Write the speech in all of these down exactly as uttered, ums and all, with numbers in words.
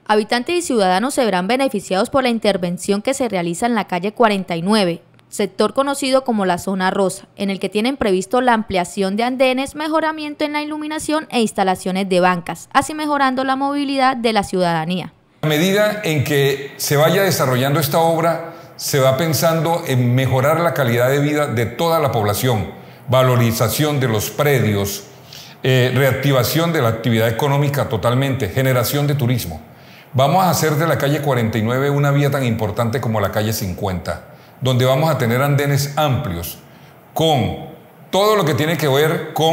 Habitantes y ciudadanos se verán beneficiados por la intervención que se realiza en la calle cuarenta y nueve, sector conocido como la Zona Rosa, en el que tienen previsto la ampliación de andenes, mejoramiento en la iluminación e instalaciones de bancas, así mejorando la movilidad de la ciudadanía. A medida en que se vaya desarrollando esta obra, se va pensando en mejorar la calidad de vida de toda la población, valorización de los predios, eh, reactivación de la actividad económica totalmente, generación de turismo. Vamos a hacer de la calle cuarenta y nueve una vía tan importante como la calle cincuenta, donde vamos a tener andenes amplios, con todo lo que tiene que ver con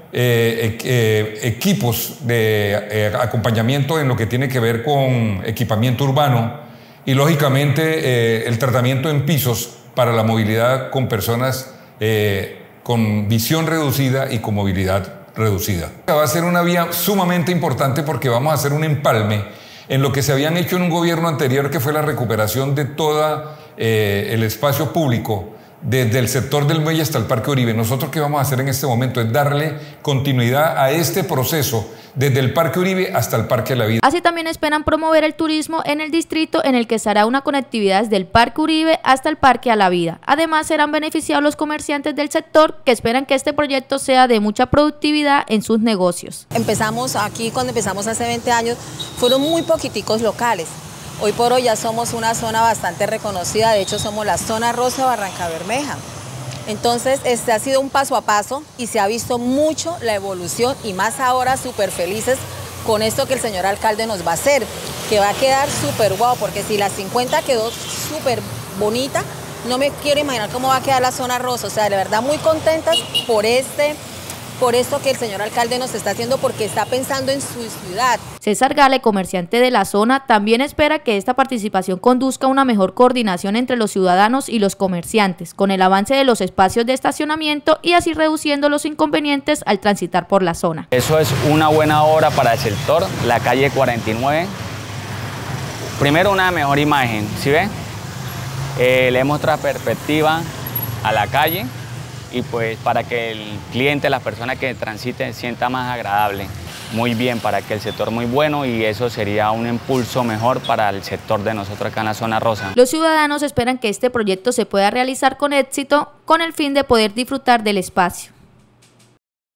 eh, eh, equipos de eh, acompañamiento en lo que tiene que ver con equipamiento urbano y lógicamente eh, el tratamiento en pisos para la movilidad con personas eh, con visión reducida y con movilidad reducida. Va a ser una vía sumamente importante porque vamos a hacer un empalme en lo que se habían hecho en un gobierno anterior, que fue la recuperación de todo eh, el espacio público, desde el sector del muelle hasta el Parque Uribe. Nosotros qué vamos a hacer en este momento es darle continuidad a este proceso desde el Parque Uribe hasta el Parque de la Vida. Así también esperan promover el turismo en el distrito, en el que se hará una conectividad desde el Parque Uribe hasta el Parque a la Vida. Además, serán beneficiados los comerciantes del sector, que esperan que este proyecto sea de mucha productividad en sus negocios. Empezamos aquí, cuando empezamos hace veinte años, fueron muy poquiticos locales. Hoy por hoy ya somos una zona bastante reconocida, de hecho somos la Zona Rosa Barranca Bermeja. Entonces este ha sido un paso a paso y se ha visto mucho la evolución y más ahora súper felices con esto que el señor alcalde nos va a hacer, que va a quedar súper guau, porque si la cincuenta quedó súper bonita, no me quiero imaginar cómo va a quedar la Zona Rosa. O sea, de verdad muy contentas por este... por esto que el señor alcalde nos está haciendo, porque está pensando en su ciudad. César Gale, comerciante de la zona, también espera que esta participación conduzca a una mejor coordinación entre los ciudadanos y los comerciantes, con el avance de los espacios de estacionamiento y así reduciendo los inconvenientes al transitar por la zona. Eso es una buena obra para el sector, la calle cuarenta y nueve. Primero, una mejor imagen, ¿sí ve? Eh, le hemos otra perspectiva a la calle, y pues para que el cliente, las personas que transiten, sienta más agradable, muy bien, para que el sector muy bueno, y eso sería un impulso mejor para el sector de nosotros acá en la Zona Rosa. Los ciudadanos esperan que este proyecto se pueda realizar con éxito con el fin de poder disfrutar del espacio.